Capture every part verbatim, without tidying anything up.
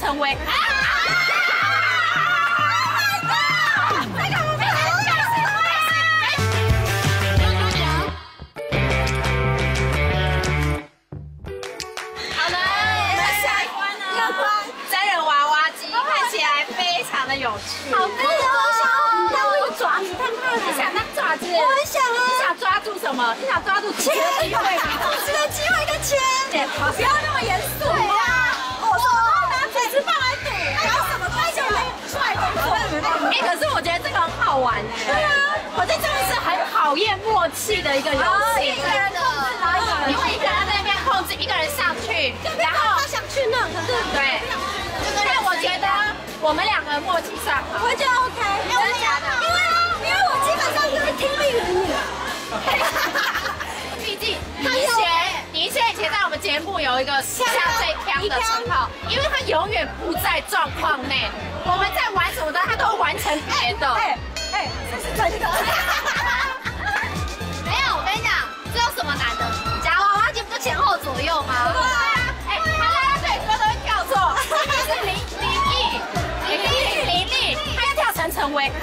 成为。啊有趣， 好酷哦！我想要当那个爪子看看。 你想当爪子？ 我很想啊！ 你想抓住什么？你想抓住钱的机会吗？ 钱的机会跟钱。 好，不要那么严肃。 对呀，我说拿嘴吃饭来赌，然后什么快钱没出来工作。 哎，可是我觉得这个很好玩哎。 对啊， 我觉得这个是很考验默契的一个游戏。 一个人控制哪一个人？ 因为一个人在那边控制，一个人上去， 然后他想去那，可是对。但我觉得。 我们两个默契上， 我就 OK。真的假的？因为因为我基本上就是听命于你。 毕竟你以前你以前以前在我们节目有一个下最挑的称号，因为他永远不在状况内。我们在玩什么的，他都完成别的。 哎哎，这是真的。 没有，我跟你讲，这有什么难的？夹娃娃机不是前后左右吗？ 对啊。 哎，他拉拉队歌都会跳错，这是林林毅。 林立，林立，他要跳成成为啊！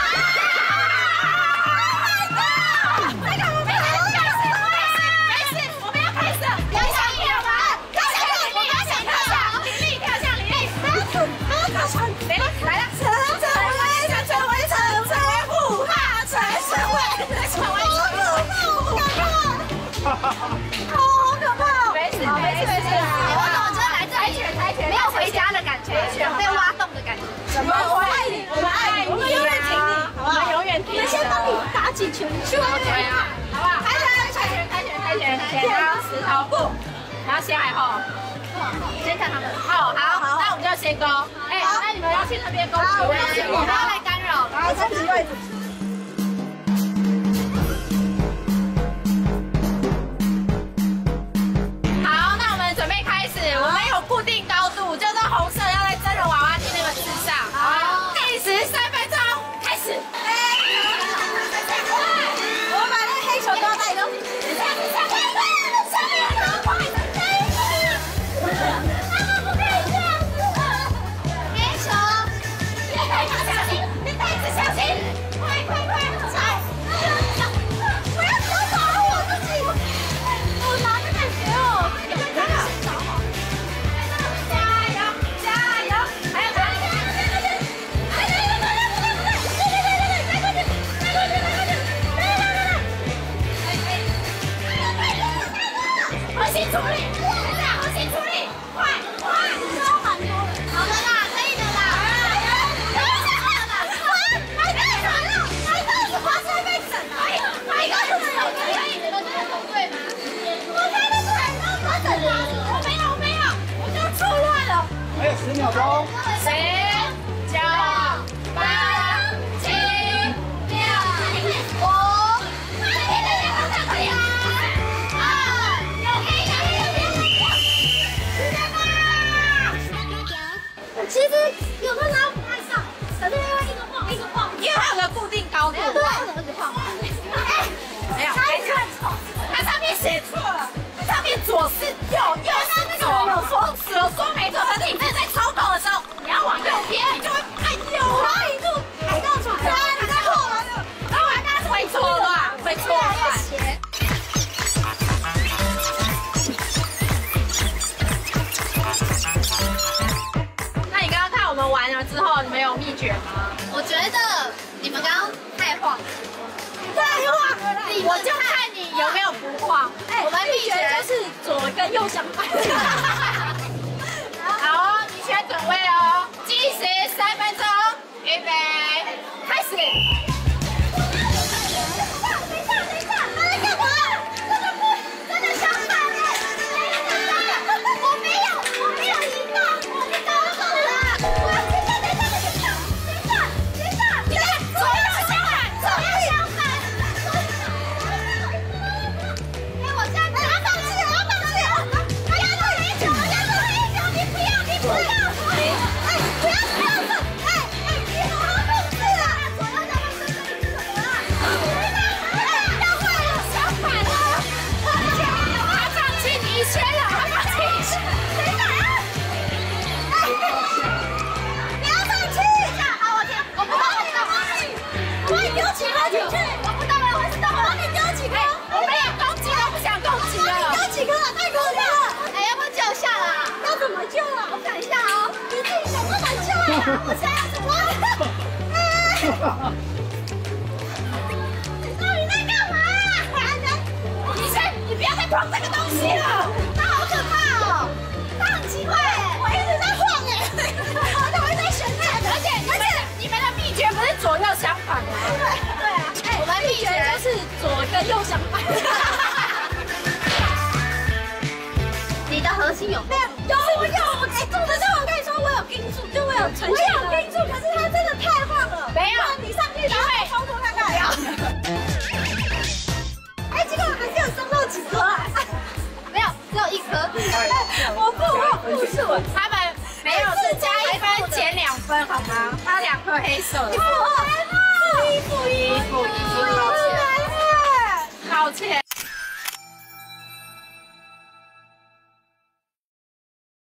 这个我们要开始，开始，我们要开始，有想跳吗？跳向林立，跳向林立，跳向林立，不要停，不要跳船，来了来了，成成为成成为成成为虎怕成成为成为虎怕，好可怕！没事没事没事， 我怎么觉得来这里猜拳， 没有回家的感觉，被挖洞的感觉。 什么？我爱你，我们爱你，我们永远挺你，好不好？ 我们永远挺你。 我们先帮你打几拳，去外面， 好不好？开拳，开拳，开拳，开拳，剪刀石头布，然后先来吼， 先看他们。 好好，那我们就先勾。哎，那你们要去那边勾，我要去， 我不要来干扰。 好，升级位置。 我们有固定高度，就是红色要在真人娃娃机那个字上。好，计时三分钟，开始。 我们把那个黑球丢到那里头。下面下面下面很快的飞。他们不可以这样子。黑球，你带子小心，你带子小心，快快快，踩！我要手找我自己，我拿的感觉哦，你快看看。 核心处理，核心处理，快快，超蛮多的，好的啦，可以的啦，可以的啦，来来来了，来到你花生被整了，来一个就是有可以，你们真的投对吗？我开的很认真的，我没有没有，我就错乱了。 还有十秒钟， 十、九、八、七、六、五。 其实有的拉不太上，可是因为一个晃一个晃， 因为它有个固定高度。 对，一直晃。 哎，没有，还看错，它上面写错了，它上面左是右，右是左。有说有说没错，可是你真的在操控的时候，你要往右偏，你就会按右啊，一路海盗船。对啊，你在错了，然后还大家会错乱，会错乱。 我们玩了之后，你们有秘诀吗？ 我觉得你们刚刚太晃， 太晃了！ 我就看你有没有不晃。 哎，我们秘诀就是左跟右相反。 好哦，你先准备哦，计时三分钟，预备，开始。 哎， 救了？我想一下哦，你自己想不难救呀？我想要什么？你到底在干嘛？医生，你不要再碰这个东西了，它好可怕哦，它很奇怪哎，我一直在晃哎，它会在旋转，而且而且你们的秘诀不是左右相反吗？ 对对啊，哎， 我们秘诀就是左跟右相反。 你的核心有没有？ 有我有，我哎，做的时候我跟你说我有盯住，就我有呈现，我有盯住，可是它真的太晃了。 没有， 你上去然后操作看看。哎，结果还是有收到几颗啊？ 没有，只有一颗。 我不，我不是我， 他们没有是加一分减两分好吗？他两颗黑色的。 负一负一负一负一，抱歉，抱歉。